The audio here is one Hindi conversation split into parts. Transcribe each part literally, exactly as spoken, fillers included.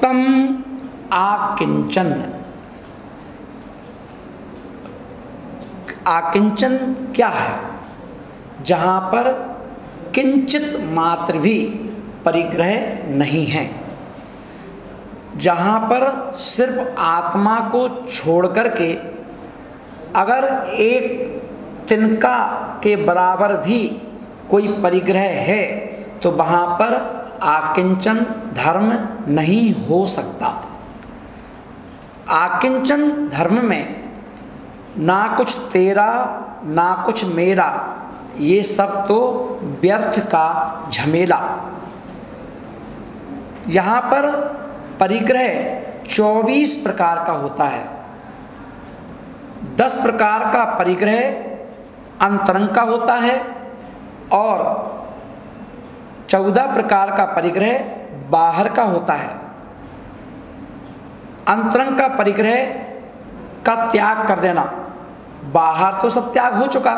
उत्तम आकिंचन। आकिंचन क्या है? जहाँ पर किंचित मात्र भी परिग्रह नहीं है, जहाँ पर सिर्फ आत्मा को छोड़ करके अगर एक तिनका के बराबर भी कोई परिग्रह है तो वहाँ पर आकिंचन धर्म नहीं हो सकता। आकिंचन धर्म में ना कुछ तेरा ना कुछ मेरा, ये सब तो व्यर्थ का झमेला। यहाँ पर परिग्रह चौबीस प्रकार का होता है। दस प्रकार का परिग्रह अंतरंग का होता है और चौदह प्रकार का परिग्रह बाहर का होता है। अंतरंग का परिग्रह का त्याग कर देना, बाहर तो सब त्याग हो चुका,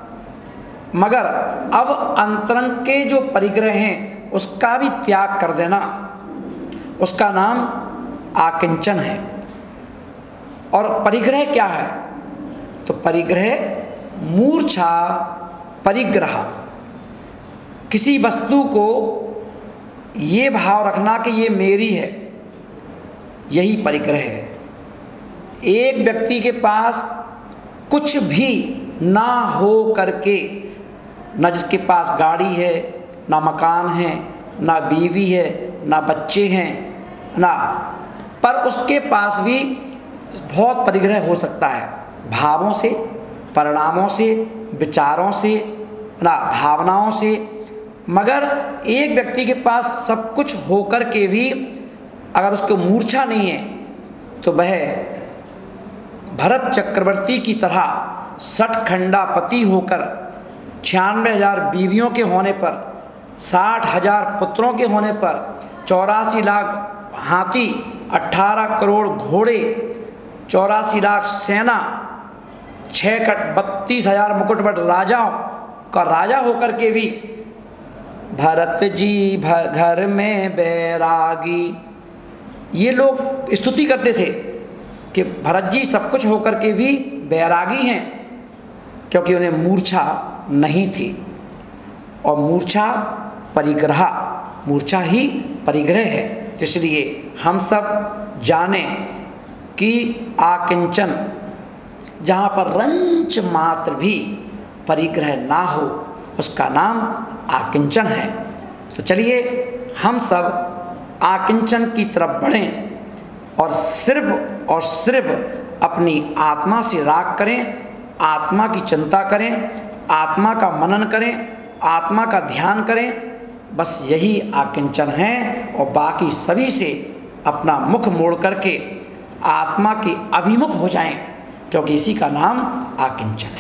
मगर अब अंतरंग के जो परिग्रह हैं उसका भी त्याग कर देना, उसका नाम आकिंचन है। और परिग्रह क्या है? तो परिग्रह मूर्छा परिग्रह, किसी वस्तु को ये भाव रखना कि ये मेरी है, यही परिग्रह है। एक व्यक्ति के पास कुछ भी ना हो करके, ना जिसके पास गाड़ी है, ना मकान है, ना बीवी है, ना बच्चे हैं, ना, पर उसके पास भी बहुत परिग्रह हो सकता है, भावों से, परिणामों से, विचारों से, ना भावनाओं से। मगर एक व्यक्ति के पास सब कुछ होकर के भी अगर उसको मूर्छा नहीं है तो वह भरत चक्रवर्ती की तरह सठखंडापति होकर छियानवे हजार बीवियों के होने पर, साठ हजार पुत्रों के होने पर, चौरासी लाख हाथी, अट्ठारह करोड़ घोड़े, चौरासी लाख सेना, छः कट बत्तीस हजार मुकुटबट राजाओं का राजा होकर के भी भरत जी घर में बैरागी, ये लोग स्तुति करते थे कि भरत जी सब कुछ होकर के भी बैरागी हैं, क्योंकि उन्हें मूर्छा नहीं थी। और मूर्छा परिग्रह, मूर्छा ही परिग्रह है। इसलिए हम सब जाने कि आकिंचन, जहाँ पर रंच मात्र भी परिग्रह ना हो, उसका नाम आकिंचन है। तो चलिए हम सब आकिंचन की तरफ बढ़ें और सिर्फ और सिर्फ अपनी आत्मा से राग करें, आत्मा की चिंता करें, आत्मा का मनन करें, आत्मा का ध्यान करें। बस यही आकिंचन है। और बाकी सभी से अपना मुख मोड़ करके आत्मा के अभिमुख हो जाएं, क्योंकि इसी का नाम आकिंचन।